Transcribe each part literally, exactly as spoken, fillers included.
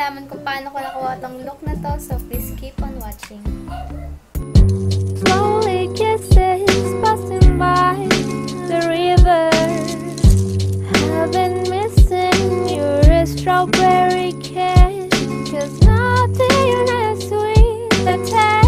malaman kung paano ko nakuha tong look na to. So, please keep on watching. Slowly kisses passing by the river. I've been missing your strawberry kiss, 'cause nothing as sweet as taste.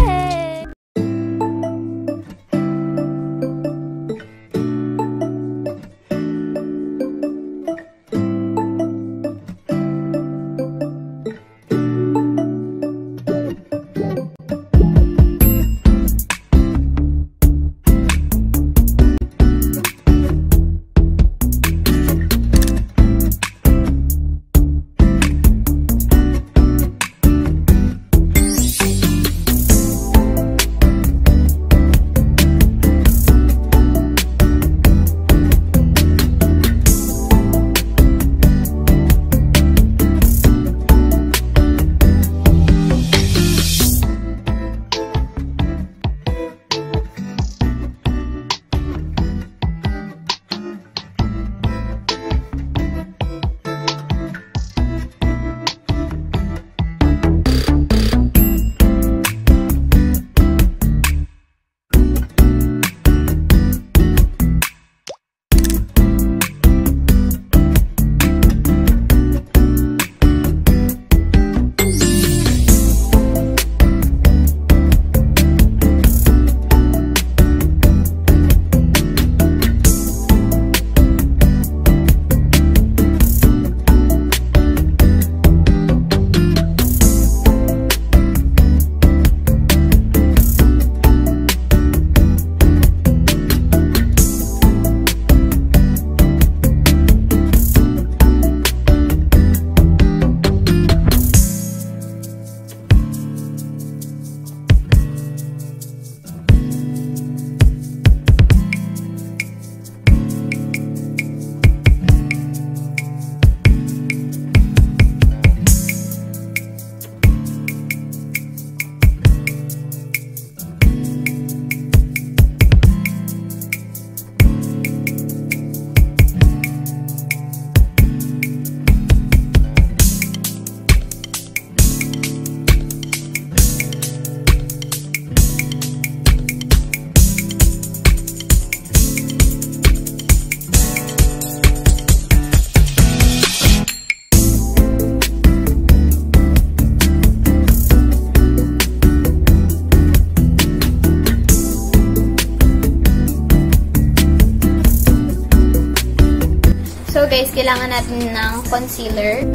So guys, kailangan natin ng concealer.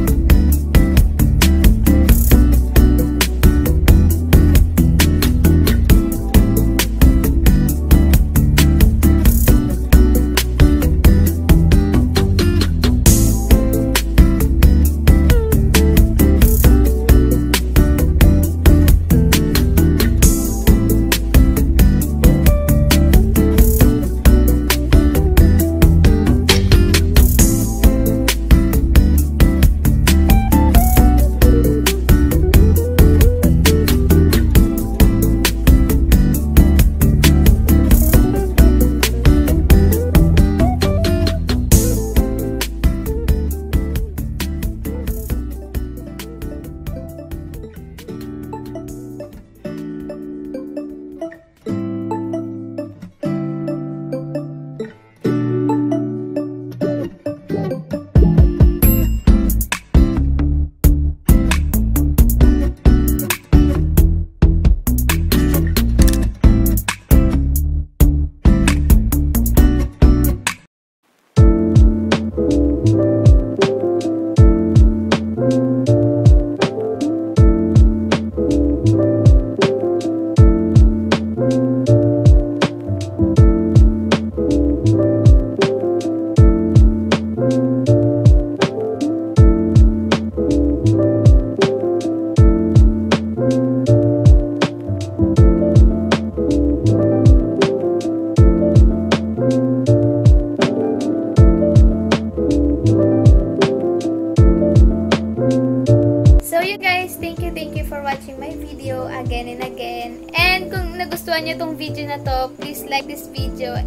watching my video again and again. And kung nagustuhan nyo tong video na to, please like this video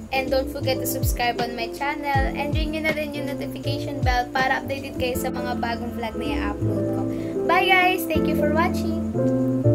And don't forget to subscribe on my channel. And ring nyo na rin yung notification bell para updated kayo sa mga bagong vlog na i-upload ko. Bye guys! Thank you for watching!